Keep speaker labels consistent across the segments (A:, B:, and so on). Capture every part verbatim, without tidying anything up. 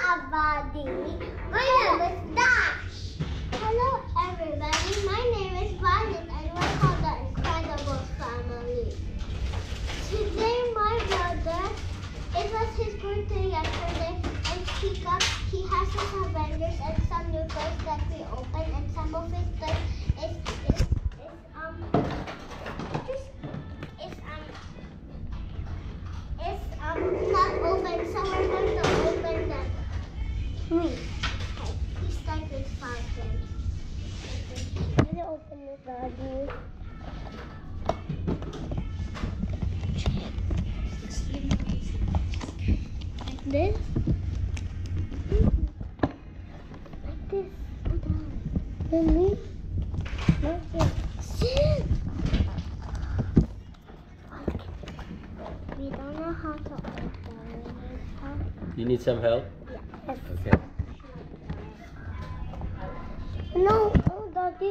A: everybody. My name is Dash. Hello everybody. My name is Violet and we're called the Incredible Family. Today my brother, it was his birthday yesterday and he got, he has some Avengers and some new toys that we opened, and some of his toys is, is, is um, is, is um, is um, not open, so we're going to open them. Me. Okay, he starts with Falcon. Let me open this, Daddy. Like this? Like this. Really? Like this. We don't know how to open it.
B: You need some help?
A: Yes.
B: Okay.
A: No, oh, Daddy.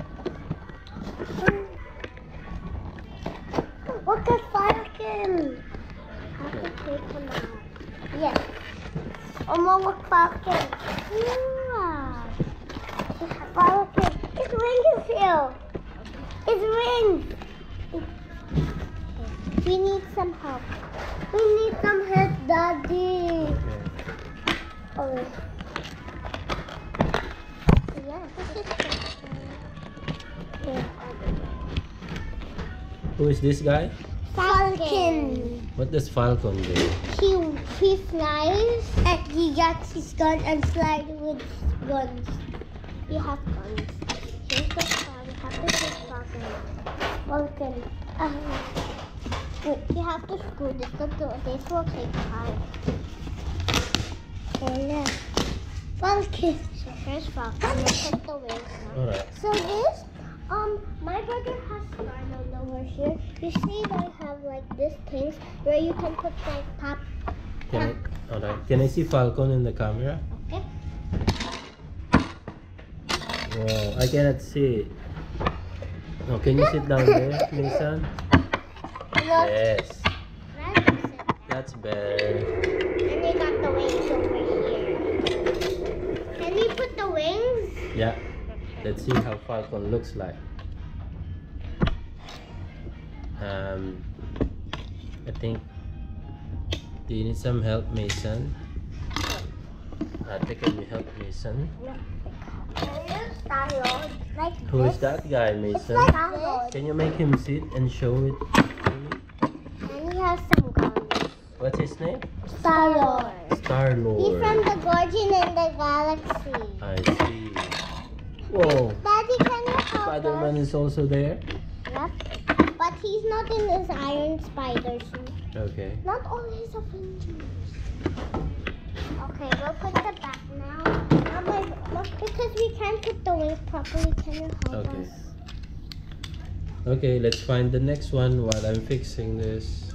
A: Look at Falcon. I have to take him out. Yes. Oma, look, Falcon. Yeah. Falcon. His wing is here. His wing. We need some help. We need some help, Daddy.
B: Okay.
A: Oh. Yeah, this is yeah.
B: Who is this guy?
A: Falcon.
B: What does Falcon do?
A: He he flies and he gets his gun and slides with guns. He has guns. Here's the car. We have to take Falcon. Falcon. Um, wait, you have to screw this up. To, this will take time. Oh yeah. Falcon. So here's Falcon. Let's put the wings now.
B: Alright.
A: So this, um, my brother has Starlord over here. You see, I have like this things where you can put like pop.
B: Can I, alright. Can I see Falcon in the camera?
A: Okay.
B: Wow, I cannot see it. Oh, can you sit down there, Mason? Yes. That's better.
A: And we got the wings over here. Can we put the wings?
B: Yeah. Let's see how Falcon looks like. Um, I think. Do you need some help, Mason? Ate, can you help Mason?
A: Starlord, like
B: Who
A: this.
B: is that guy,
A: It's
B: Mason?
A: like Starlord.
B: Can you make him sit and show it?
A: And he has some guns.
B: What's his name?
A: Starlord.
B: Star
A: He's
B: Lord.
A: from the Guardian in the Galaxy.
B: I see. Whoa.
A: Daddy, can you help
B: Spider-Man
A: us?
B: is also there?
A: Yep. But he's not in his Iron Spider suit.
B: Okay.
A: Not all his Avengers. Okay, we'll put the back now. Now my, because we can't put the wings properly, can you help
B: Okay.
A: us?
B: Okay, let's find the next one while I'm fixing this.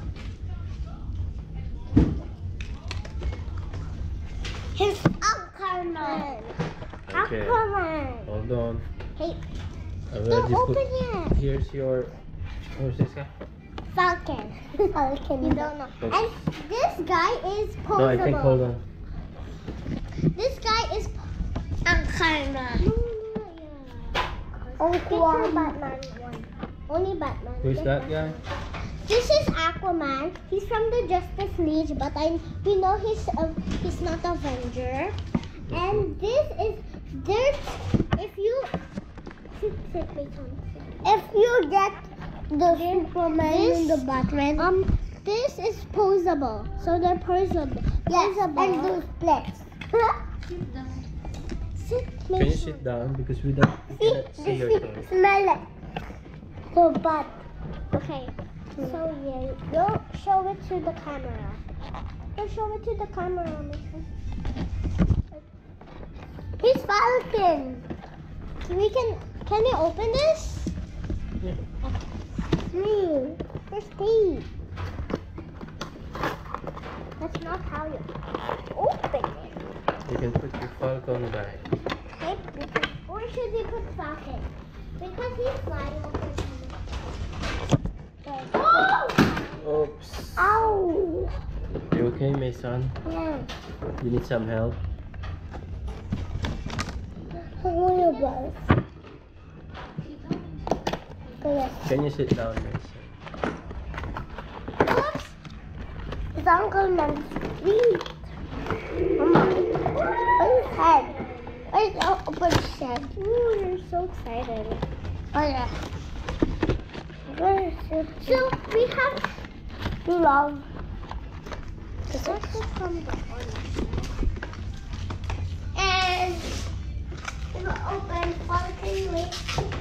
A: Here's Aquaman.
B: Okay.
A: Aquaman.
B: Hold on.
A: Hey,
B: I
A: don't
B: already
A: open
B: put.
A: yet.
B: Here's your. Who's this guy?
A: Falcon. Falcon. You don't know.
B: Okay.
A: And this guy is posable.
B: No, I think. Hold on.
A: This guy is Aquaman. Only Batman one. Only Batman.
B: Who's
A: This
B: that guy?
A: This is Aquaman. He's from the Justice League, but I we know he's uh, he's not Avenger. And this is this. If you sit, sit, wait, if you get the Superman and the Batman, um, this is posable. So they're posable. Yes, posable. And do splits. Sit down. Sit.
B: Can you sit down because we don't we
A: See,
B: cannot see your toes.
A: smell it. So bad. Okay. So yeah, you'll show it to the camera. You'll show it to the camera, Mister. He's Falcon. We can. Can you open this?
B: Yeah.
A: Me. First Steve. That's not how you open it.
B: You can put your Falcon back.
A: Okay. Or should we put Falcon? Because he's flying over here. Oh!
B: Oops.
A: Ow!
B: You okay? okay, Mason?
A: Yeah.
B: You need some help?
A: I want a bus. Yes.
B: Can you sit down, Mason?
A: Oops. It's Uncle Man's feet. Mama. Where's his head? Where's the open head? Ooh, you're so excited. Oh yeah. Where's your So we have to love. This is from the orange. And it will open falling way.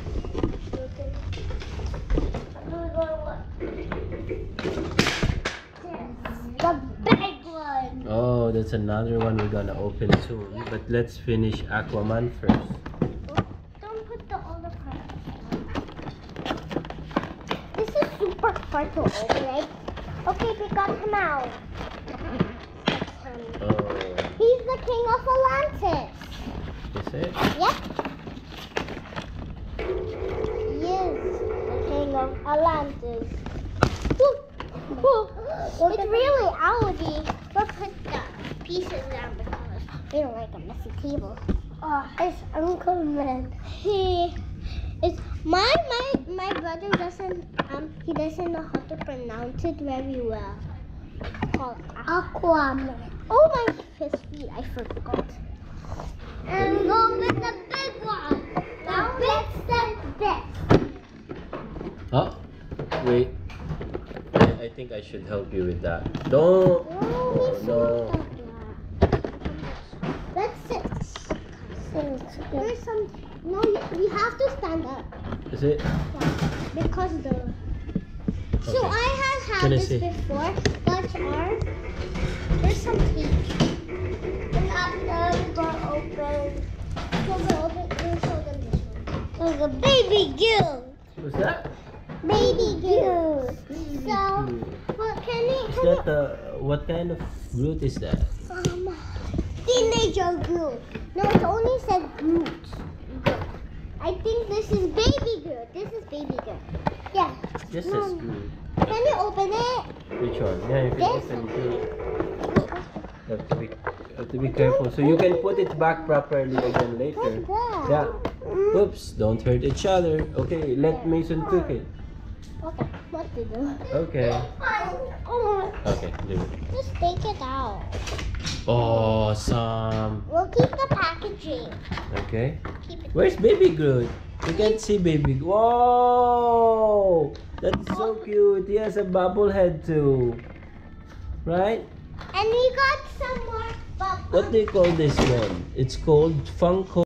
A: The big one.
B: Oh, that's another one we're gonna open soon. But let's finish Aquaman first.
A: Oh, don't put the other part. This is super hard to open, right? Okay, we got him out.
B: Oh,
A: He's the king of Atlantis.
B: is it?
A: Yep. He is the king of Atlantis. Woo. Woo. It's really Audi. We'll put the pieces down because we don't like a messy table. Oh, it's Uncle Man. He is my my my brother doesn't um he doesn't know how to pronounce it very well. It's called Aquaman. Oh my, his feet! I forgot. And go with the big one. Now let's set this.
B: Oh, wait. I, I think I should help you with that. Don't.
A: Oh,
B: Oh,
A: we
B: no.
A: forgot that. Let's sit. There's some. No, we have to stand up.
B: Is it?
A: Yeah, because the. So
B: Okay.
A: I have had
B: Can I
A: this
B: see?
A: before, but our there's some teeth. And after the door open, so the open, we'll show them this one. There's a baby goose.
B: What's that?
A: Baby goose. So, what can you?
B: Is
A: Can
B: that the, what kind of fruit is that?
A: Um, teenager Groot. No, it only said Groot. Groot. I think this is baby Groot. This is baby Groot. Yeah.
B: This
A: No.
B: is fruit.
A: Can you open it?
B: Which one? Yeah, you can
A: This?
B: open it. You have to be, have to be careful. So you can put it back properly again later.
A: Like that.
B: Yeah. Oops, don't hurt each other. Okay, let Mason cook it.
A: Okay, what to do?
B: Okay.
A: Oh,
B: Okay, do it.
A: just take it out.
B: Awesome.
A: We'll keep the packaging.
B: Okay.
A: Keep it.
B: Where's Baby Groot? You can't see Baby Groot. Whoa! That's so cute. He has a bubble head too. Right?
A: And we got some more bubbles.
B: What do you call this one? It's called Funko.